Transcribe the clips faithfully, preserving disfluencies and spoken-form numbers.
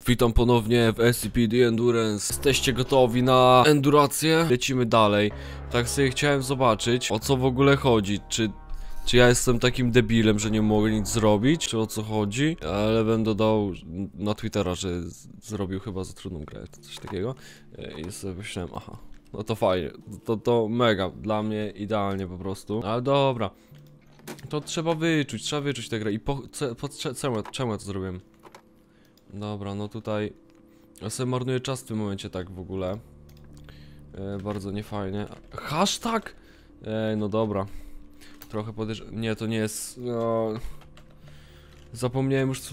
Witam ponownie w S C P The Endurance. Jesteście gotowi na endurację? Lecimy dalej. Tak sobie chciałem zobaczyć, o co w ogóle chodzi. Czy, czy ja jestem takim debilem, że nie mogę nic zrobić? Czy o co chodzi? Ale będę dał na Twittera, że zrobił chyba za trudną grę, coś takiego. I sobie myślałem, aha, no to fajnie. To, to mega, dla mnie idealnie po prostu. Ale dobra. To trzeba wyczuć, trzeba wyczuć tę grę. I po, co, po, czemu, czemu ja to zrobiłem? Dobra, no tutaj ja sobie marnuję czas w tym momencie tak w ogóle. e, Bardzo niefajnie. Hashtag? Ej, no dobra. Trochę podejrzewam. Nie, to nie jest... No... Zapomniałem już co...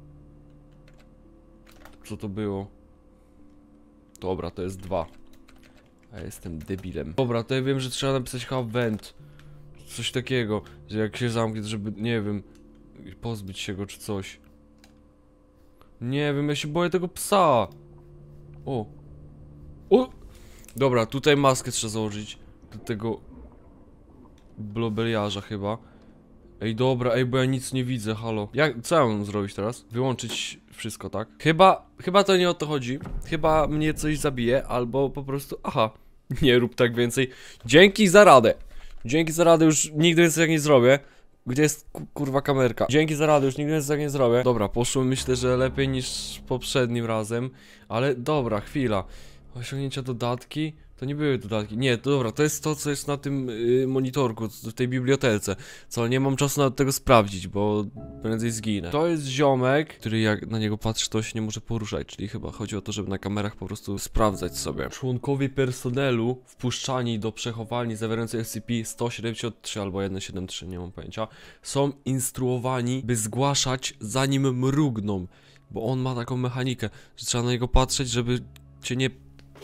Co to było. Dobra, to jest dwa. A ja jestem debilem. Dobra, to ja wiem, że trzeba napisać chyba vent. Coś takiego, że jak się zamknie, żeby, nie wiem, pozbyć się go czy coś. Nie wiem, ja się boję tego psa. O. O. Dobra, tutaj maskę trzeba założyć. Do tego blobeliarza chyba. Ej, dobra, ej, bo ja nic nie widzę, halo. Jak, co ja mam zrobić teraz? Wyłączyć wszystko, tak? Chyba, chyba to nie o to chodzi. Chyba mnie coś zabije, albo po prostu, aha. Nie rób tak więcej. Dzięki za radę. Dzięki za radę, już nigdy więcej tak nie zrobię. Gdzie jest kurwa kamerka? Dzięki za radę, już nigdy więcej tak nie zrobię. Dobra, poszło myślę, że lepiej niż poprzednim razem. Ale dobra, chwila. Osiągnięcia dodatki? To nie były dodatki. Nie, to dobra, to jest to, co jest na tym yy, monitorku, w tej bibliotece. Co, nie mam czasu nawet tego sprawdzić, bo prędzej zginę. To jest ziomek, który jak na niego patrzy, to się nie może poruszać. Czyli chyba chodzi o to, żeby na kamerach po prostu sprawdzać sobie. Członkowie personelu wpuszczani do przechowalni zawierającej S C P sto siedemdziesiąt trzy albo sto siedemdziesiąt trzy, nie mam pojęcia, są instruowani, by zgłaszać zanim mrugną. Bo on ma taką mechanikę, że trzeba na niego patrzeć, żeby cię nie...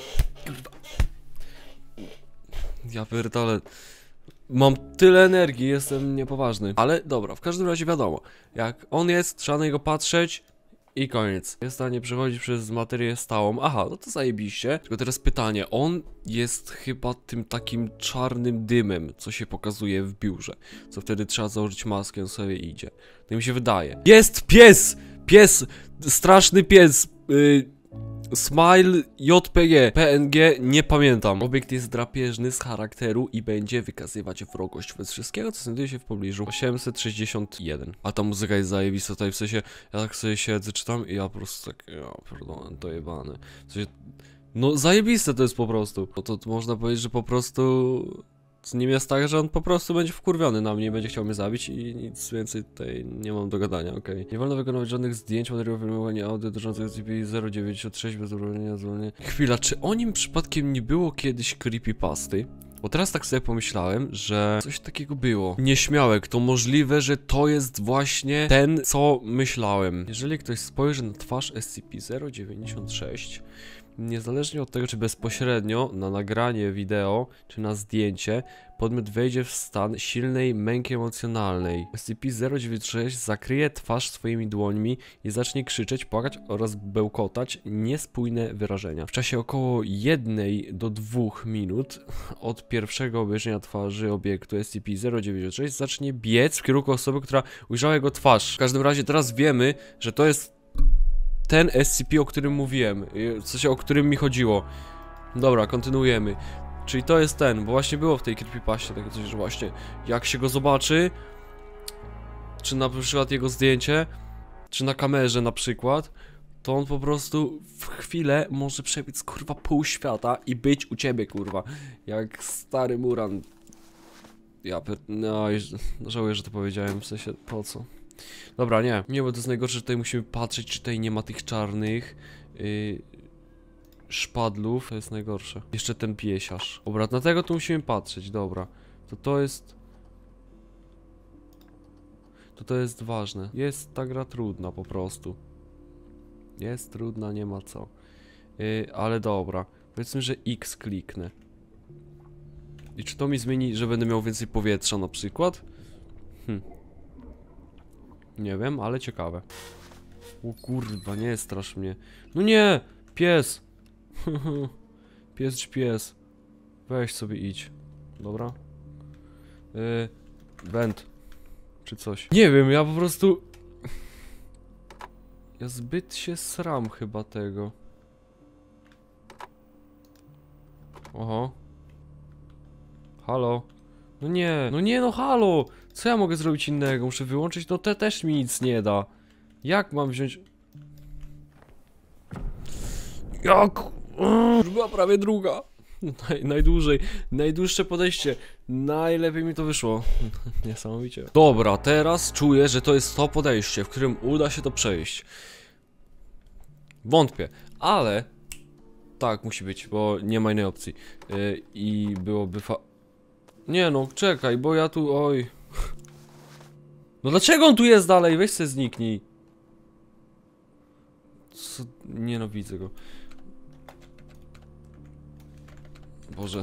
Ja pierdolę. Mam tyle energii, jestem niepoważny. Ale dobra, w każdym razie wiadomo. Jak on jest, trzeba na niego patrzeć i koniec. Jest w stanie przechodzić przez materię stałą. Aha, no to zajebiście. Tylko teraz pytanie. On jest chyba tym takim czarnym dymem, co się pokazuje w biurze. Co wtedy trzeba założyć maskę, on sobie idzie. To mi się wydaje. Jest pies! Pies! Straszny pies! Yy... Smile J P G P N G, nie pamiętam. Obiekt jest drapieżny z charakteru i będzie wykazywać wrogość wobec wszystkiego, co znajduje się w pobliżu. osiemset sześćdziesiąt jeden. A ta muzyka jest zajebista tutaj, w sensie ja tak sobie siedzę, czytam i ja po prostu tak, ja pierdolę, dojebane. W sensie, no zajebiste to jest po prostu. No to, to można powiedzieć, że po prostu... Z nim jest tak, że on po prostu będzie wkurwiony na mnie i będzie chciał mnie zabić i nic więcej tutaj nie mam do gadania, okej. Okay. Nie wolno wykonywać żadnych zdjęć, materiałów filmowania audio dotyczących S C P zero dziewięćdziesiąt sześć bez uwolnienia, zwolnienia. Chwila, czy o nim przypadkiem nie było kiedyś creepypasty? Bo teraz tak sobie pomyślałem, że coś takiego było. Nieśmiałek, to możliwe, że to jest właśnie ten, co myślałem. Jeżeli ktoś spojrzy na twarz S C P zero dziewięćdziesiąt sześć, niezależnie od tego, czy bezpośrednio na nagranie wideo, czy na zdjęcie, podmiot wejdzie w stan silnej męki emocjonalnej. S C P zero dziewięćdziesiąt sześć zakryje twarz swoimi dłońmi i zacznie krzyczeć, płakać oraz bełkotać niespójne wyrażenia. W czasie około jednej do dwóch minut od pierwszego obejrzenia twarzy obiektu S C P zero dziewięćdziesiąt sześć zacznie biec w kierunku osoby, która ujrzała jego twarz. W każdym razie teraz wiemy, że to jest ten S C P, o którym mówiłem, w sensie o którym mi chodziło. Dobra, kontynuujemy. Czyli to jest ten, bo właśnie było w tej creepypastie takie coś, że właśnie jak się go zobaczy, czy na przykład jego zdjęcie, czy na kamerze na przykład, to on po prostu w chwilę może przebiec kurwa pół świata i być u ciebie kurwa, jak stary Muran. Ja no żałuję, że to powiedziałem, w sensie po co? Dobra, nie, nie, bo to jest najgorsze, że tutaj musimy patrzeć, czy tutaj nie ma tych czarnych yy, szpadlów, to jest najgorsze. Jeszcze ten piesiarz. Dobra, na tego tu musimy patrzeć, dobra. To to jest... To to jest ważne. Jest ta gra trudna po prostu. Jest trudna, nie ma co. Yy, ale dobra, powiedzmy, że X kliknę. I czy to mi zmieni, że będę miał więcej powietrza na przykład? Hm. Nie wiem, ale ciekawe. O kurwa, nie strasz mnie. No nie! Pies! Pies czy pies? Weź sobie idź. Dobra? Yy, węd. Czy coś. Nie wiem, ja po prostu... Ja zbyt się sram chyba tego. Oho. Halo? No nie, no nie no halo! Co ja mogę zrobić innego? Muszę wyłączyć, no te też mi nic nie da. Jak mam wziąć... Jak? Już była prawie druga. Naj, najdłużej, najdłuższe podejście. Najlepiej mi to wyszło. Niesamowicie. Dobra, teraz czuję, że to jest to podejście, w którym uda się to przejść. Wątpię, ale... Tak, musi być, bo nie ma innej opcji. Yy, I byłoby fa... Nie no, czekaj, bo ja tu... Oj... No dlaczego on tu jest dalej? Weź se zniknij. Co? Nienawidzę go. Boże.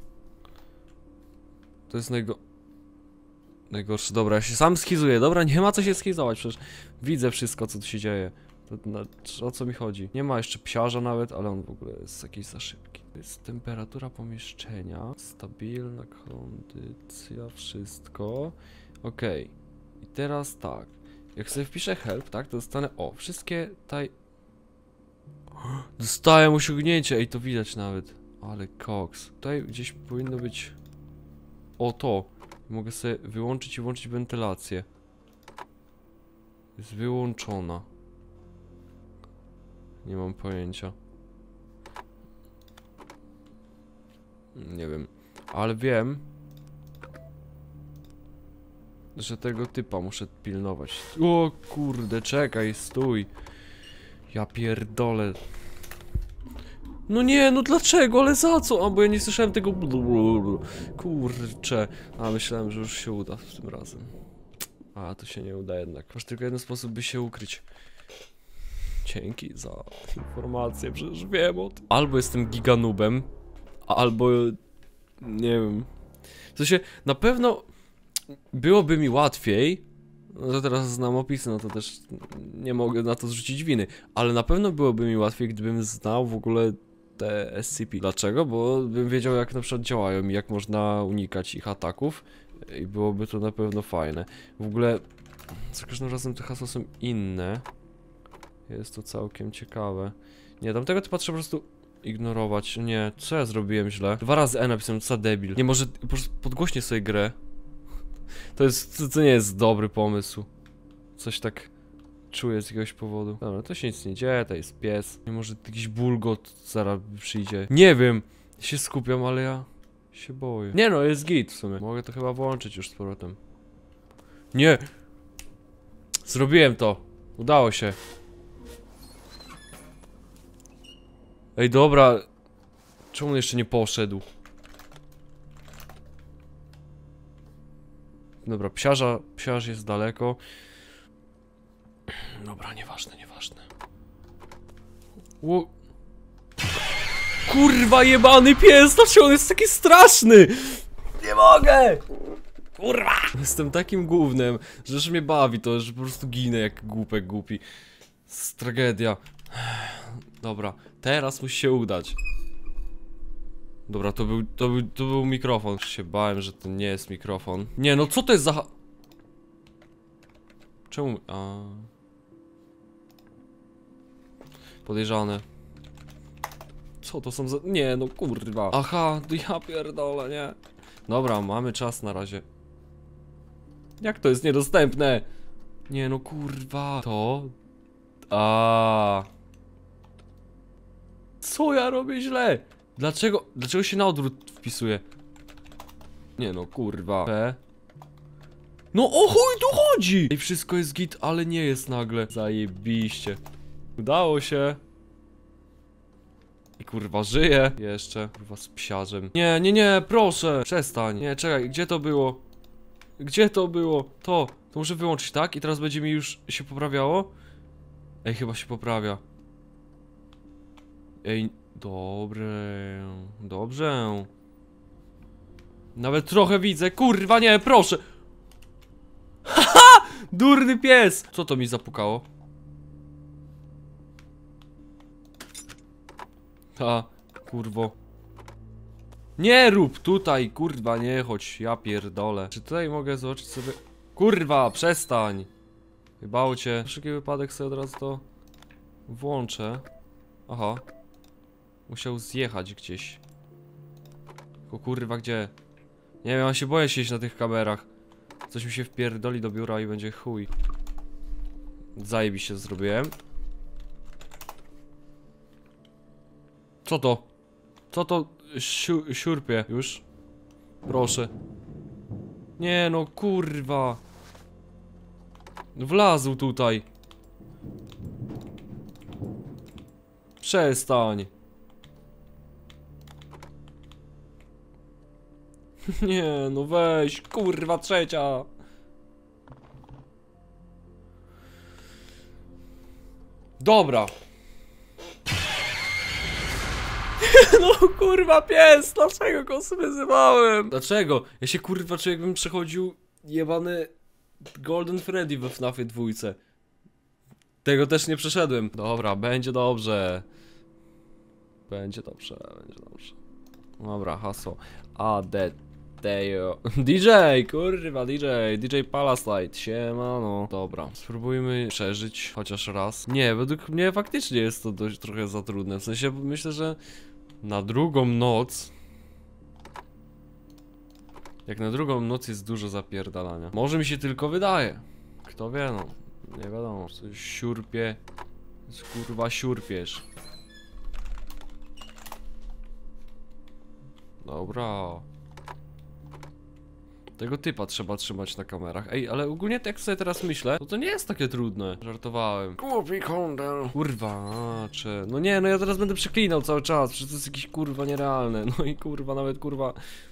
To jest najgo... Najgorsze. Dobra, ja się sam schizuję. Dobra, nie ma co się schizować, przecież widzę wszystko, co tu się dzieje. To, na, o co mi chodzi? Nie ma jeszcze psiarza nawet, ale on w ogóle jest jakiś za szybki. To jest temperatura pomieszczenia, stabilna kondycja, wszystko. Okej. Okay. I teraz tak. Jak sobie wpiszę help, tak, to dostanę... O, wszystkie taj... Dostałem osiągnięcie, ej, to widać nawet. Ale koks. Tutaj gdzieś powinno być... O, to. Mogę sobie wyłączyć i włączyć wentylację. Jest wyłączona. Nie mam pojęcia. Nie wiem. Ale wiem, że tego typa muszę pilnować. O kurde, czekaj, stój. Ja pierdolę. No nie, no dlaczego, ale za co? A bo ja nie słyszałem tego. Kurcze. A myślałem, że już się uda tym razem. A to się nie uda jednak. Masz tylko jeden sposób, by się ukryć. Dzięki za informację, przecież wiem o tym. Albo jestem giganubem, albo... Nie wiem. W sensie, na pewno byłoby mi łatwiej. No to teraz znam opisy, no to też nie mogę na to zrzucić winy. Ale na pewno byłoby mi łatwiej, gdybym znał w ogóle te S C P. Dlaczego? Bo bym wiedział, jak na przykład działają i jak można unikać ich ataków. I byłoby to na pewno fajne. W ogóle za każdym razem te hasła są inne. Jest to całkiem ciekawe. Nie, tamtego typa trzeba po prostu ignorować. Nie, co ja zrobiłem źle? Dwa razy E napisałem, co za debil. Nie, może po prostu podgłośnie sobie grę. To jest, to, to nie jest dobry pomysł. Coś tak czuję z jakiegoś powodu. Dobra, to się nic nie dzieje, to jest pies. Nie, może jakiś bulgot zaraz przyjdzie. Nie wiem, się skupiam, ale ja się boję. Nie no, jest git w sumie. Mogę to chyba włączyć już z powrotem. Nie! Zrobiłem to. Udało się. Ej, dobra. Czemu on jeszcze nie poszedł? Dobra, psiarza, psiarz jest daleko. Dobra, nieważne, nieważne. Ło... Kurwa, jebany pies! Dlaczego on jest taki straszny? Nie mogę! Kurwa! Jestem takim gównem, że już mnie bawi to, że po prostu ginę jak głupek głupi. Jest tragedia. Dobra, teraz musi się udać. Dobra, to był, to był, to był mikrofon. Już się bałem, że to nie jest mikrofon. Nie, no co to jest za... Czemu... A... Podejrzane. Co to są za... Nie, no kurwa. Aha, ja pierdolę, nie. Dobra, mamy czas na razie. Jak to jest niedostępne? Nie, no kurwa. To... A. Co ja robię źle? Dlaczego, dlaczego się na odwrót wpisuje? Nie no, kurwa. P. No o chuj tu chodzi! I wszystko jest git, ale nie jest nagle. Zajebiście. Udało się. I kurwa żyje. Jeszcze. Kurwa z psiarzem. Nie, nie, nie, proszę. Przestań. Nie, czekaj, gdzie to było? Gdzie to było? To. To muszę wyłączyć, tak? I teraz będzie mi już się poprawiało? Ej, chyba się poprawia. Ej, dobre. Dobrze. Nawet trochę widzę. Kurwa, nie, proszę. Haha! Durny pies! Co to mi zapukało? Ta, kurwo. Nie rób tutaj, kurwa, nie chodź, ja pierdolę. Czy tutaj mogę zobaczyć sobie... Kurwa, przestań! Wybało cię. Na wszelki wypadek sobie od razu to włączę... Aha. Musiał zjechać gdzieś. Tylko kurwa gdzie? Nie wiem, ja się boję siedzieć na tych kamerach. Coś mi się wpierdoli do biura i będzie chuj. Zajebiście zrobiłem. Co to? Co to siu siurpie już? Proszę. Nie no, kurwa. Wlazł tutaj. Przestań. Nie no, weź, kurwa, trzecia. Dobra. No kurwa pies, dlaczego go wyzywałem? Dlaczego? Ja się kurwa czuję, jakbym przechodził jebany Golden Freddy we F NAFie dwójce. Tego też nie przeszedłem. Dobra, będzie dobrze. Będzie dobrze, będzie dobrze. Dobra, hasło. A, D, Teo. D J, kurwa, D J. D J Palasite, siemano. Dobra, spróbujmy przeżyć chociaż raz. Nie, według mnie faktycznie jest to dość trochę za trudne. W sensie, myślę, że na drugą noc... Jak na drugą noc jest dużo zapierdalania. Może mi się tylko wydaje. Kto wie, no. Nie wiadomo. Coś siurpie. Kurwa siurpiesz. Dobra. Tego typa trzeba trzymać na kamerach. Ej, ale ogólnie tak sobie teraz myślę, no to nie jest takie trudne. Żartowałem. Głupi kondel. Kurwa, a, czy... No nie, no ja teraz będę przeklinał cały czas, przecież to jest jakieś kurwa nierealne. No i kurwa, nawet kurwa...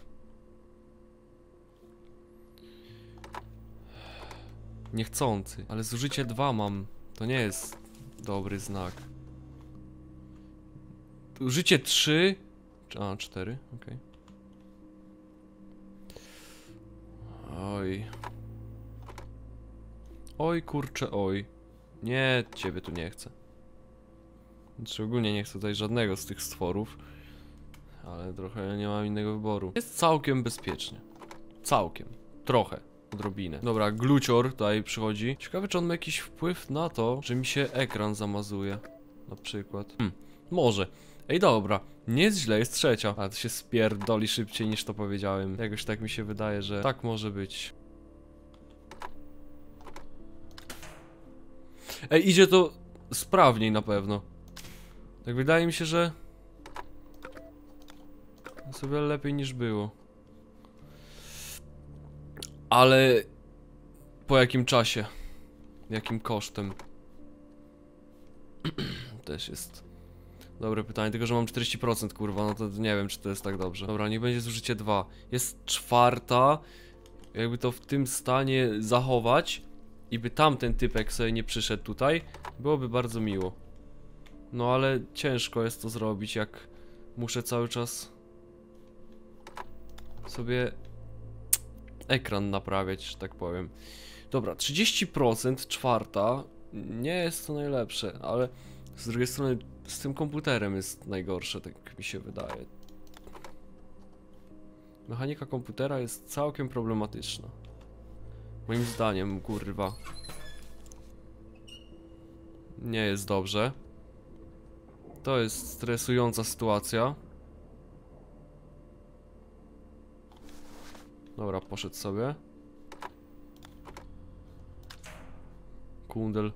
Niechcący. Ale zużycie dwa mam. To nie jest dobry znak. Użycie trzy. A, cztery, okej. Okay. Oj. Oj, kurczę, oj. Nie, ciebie tu nie chcę. Szczególnie nie chcę tutaj żadnego z tych stworów. Ale trochę nie mam innego wyboru. Jest całkiem bezpiecznie. Całkiem. Trochę. Odrobinę. Dobra, glucior tutaj przychodzi. Ciekawe, czy on ma jakiś wpływ na to, że mi się ekran zamazuje. Na przykład. Hmm, może. Ej, dobra. Nie jest źle, jest trzecia. A to się spierdoli szybciej niż to powiedziałem. Jakoś tak mi się wydaje, że tak może być. Ej, idzie to sprawniej na pewno. Tak wydaje mi się, że... jest o wiele lepiej niż było. Ale... po jakim czasie? Jakim kosztem? Też jest... dobre pytanie, tylko że mam czterdzieści procent kurwa, no to nie wiem, czy to jest tak dobrze. Dobra, niech będzie zużycie dwa. Jest czwarta. Jakby to w tym stanie zachować i by tamten typek sobie nie przyszedł tutaj, byłoby bardzo miło. No ale ciężko jest to zrobić, jak muszę cały czas sobie ekran naprawiać, że tak powiem. Dobra, trzydzieści procent, czwarta. Nie jest to najlepsze, ale z drugiej strony z tym komputerem jest najgorsze, tak mi się wydaje. Mechanika komputera jest całkiem problematyczna. Moim zdaniem, kurwa. Nie jest dobrze. To jest stresująca sytuacja. Dobra, poszedł sobie. Kundel.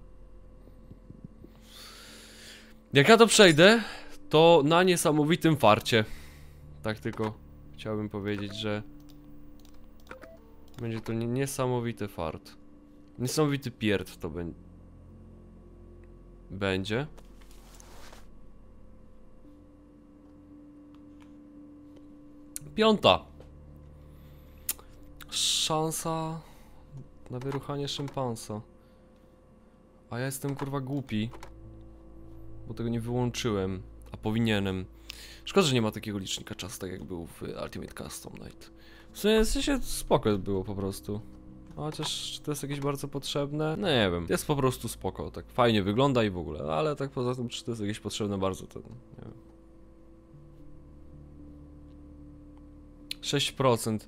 Jak ja to przejdę, to na niesamowitym farcie. Tak tylko chciałbym powiedzieć, że będzie to niesamowity fart. Niesamowity pierd to be będzie. Piąta. Szansa na wyruchanie szympansa. A ja jestem kurwa głupi, bo tego nie wyłączyłem, a powinienem. Szkoda, że nie ma takiego licznika czasu, tak jak był w Ultimate Custom Night. W sensie, w sensie spoko było po prostu. Chociaż czy to jest jakieś bardzo potrzebne? No nie wiem. Jest po prostu spoko, tak fajnie wygląda i w ogóle. Ale tak poza tym, czy to jest jakieś potrzebne bardzo, to nie wiem. sześć procent.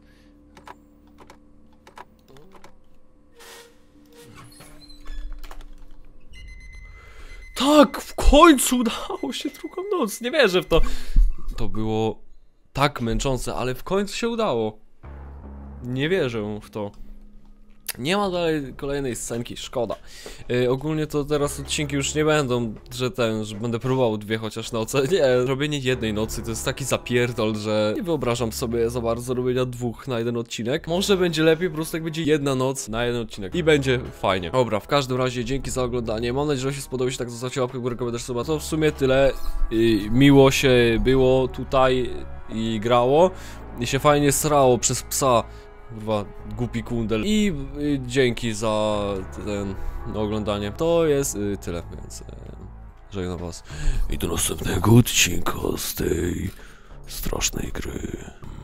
Tak! końcu udało się drugą noc, nie wierzę w to. To było tak męczące, ale w końcu się udało. Nie wierzę w to. Nie ma dalej kolejnej scenki, szkoda. Yy, ogólnie to teraz odcinki już nie będą, że ten, że będę próbował dwie chociaż noce. Nie, robienie jednej nocy to jest taki zapierdol, że nie wyobrażam sobie za bardzo robienia dwóch na jeden odcinek. Może będzie lepiej, po prostu jak będzie jedna noc na jeden odcinek i będzie fajnie. Dobra, w każdym razie dzięki za oglądanie. Mam nadzieję, że się spodobało. Jeśli tak, zostawcie łapkę w górę, komentarz, suba. To w sumie tyle. Yy, miło się było tutaj i grało. I się fajnie srało przez psa. Kurwa, głupi kundel. I y, dzięki za ten oglądanie. To jest y, tyle, więc y, żegnam was. I do następnego odcinka z tej strasznej gry.